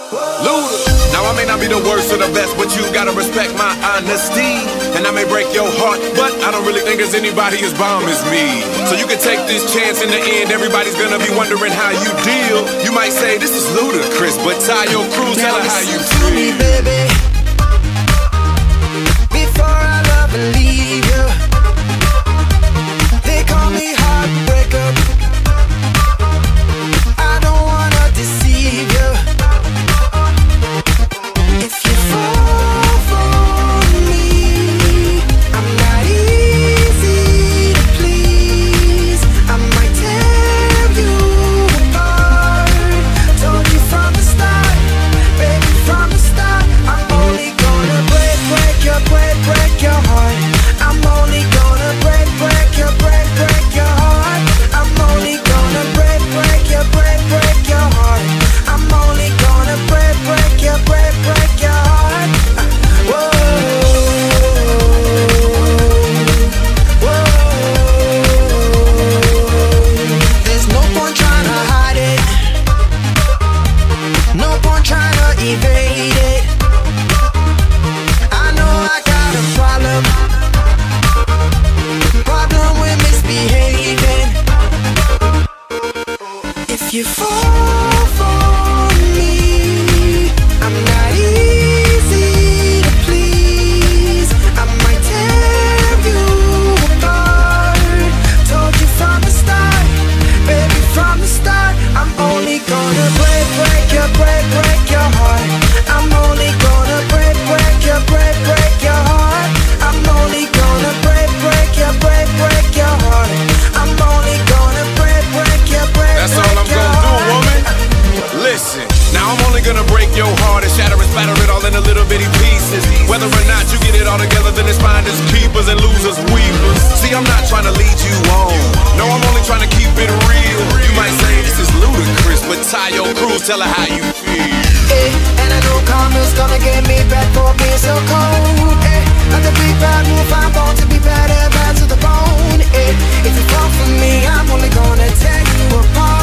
Luda. Now I may not be the worst or the best, but you gotta respect my honesty. And I may break your heart, but I don't really think there's anybody as bomb as me. So you can take this chance. In the end, everybody's gonna be wondering how you deal. You might say this is ludicrous, but tie your crew, tell her how you feel. Me, baby, before I love and leave you. They call me heartbreaker. I don't wanna deceive you. If you fall for me, I'm not easy to please. I might tear you apart. Told you from the start, baby, from the start. I'm only gonna break your heart. I'm only gonna break your heart. I'm only gonna break your heart. I'm only gonna break your heart. Whoa, whoa. There's no point trying to hide it. No point trying to evade it. I know I got a problem with misbehaving. If you fall for me, I'm not easy to please. I might tear you apart. Told you from the start, baby, from the start. I'm only gonna break your heart. I'm only gonna break your heart. I'm only gonna break your heart. I'm only gonna break your That's all I'm gonna do, woman. Listen, now I'm only gonna break your heart and shatter and spatter it all into little bitty pieces. Whether or not you get it all together, then it's finders keepers and losers weepers. See, I'm not trying to lead you on. No, I'm only trying to keep it real. You might say this is ludicrous, but tie your crew, tell her how you feel. Hey, and I know karma's gonna get me back for being so cold. Hey, not the big bad wolf, I'm born to be bad to the bone. Hey, if you fall for me, I'm only gonna tear you apart.